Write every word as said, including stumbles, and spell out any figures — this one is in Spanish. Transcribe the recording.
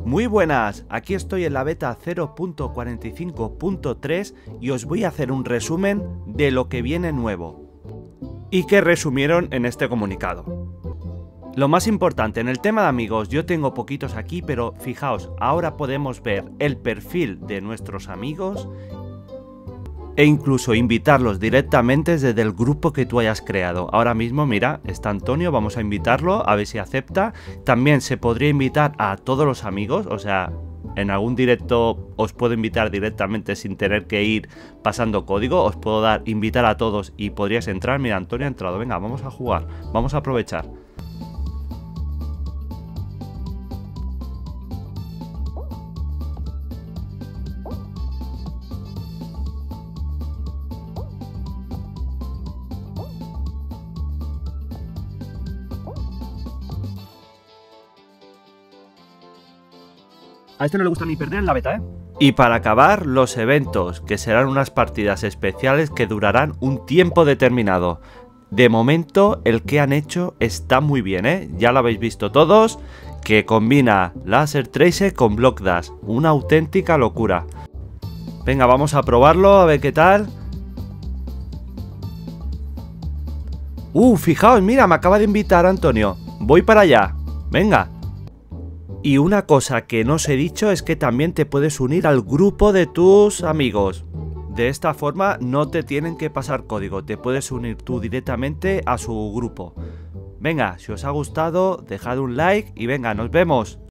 Muy buenas, aquí estoy en la beta cero punto cuarenta y cinco punto tres y os voy a hacer un resumen de lo que viene nuevo y que resumieron en este comunicado. Lo más importante, en el tema de amigos, yo tengo poquitos aquí, pero fijaos, ahora podemos ver el perfil de nuestros amigos e incluso invitarlos directamente desde el grupo que tú hayas creado. Ahora mismo, mira, está Antonio, vamos a invitarlo, a ver si acepta. También se podría invitar a todos los amigos, o sea, en algún directo os puedo invitar directamente sin tener que ir pasando código. Os puedo dar, invitar a todos y podrías entrar. Mira, Antonio ha entrado, venga, vamos a jugar, vamos a aprovechar. A este no le gusta ni perder en la beta, ¿eh? Y para acabar, los eventos, que serán unas partidas especiales que durarán un tiempo determinado. De momento, el que han hecho está muy bien, ¿eh? Ya lo habéis visto todos, que combina Laser Tracer con Block Dash. Una auténtica locura. Venga, vamos a probarlo, a ver qué tal. Uh, fijaos, mira, me acaba de invitar Antonio. Voy para allá. Venga. Y una cosa que no os he dicho es que también te puedes unir al grupo de tus amigos. De esta forma no te tienen que pasar código, te puedes unir tú directamente a su grupo. Venga, si os ha gustado, dejad un like y venga, nos vemos.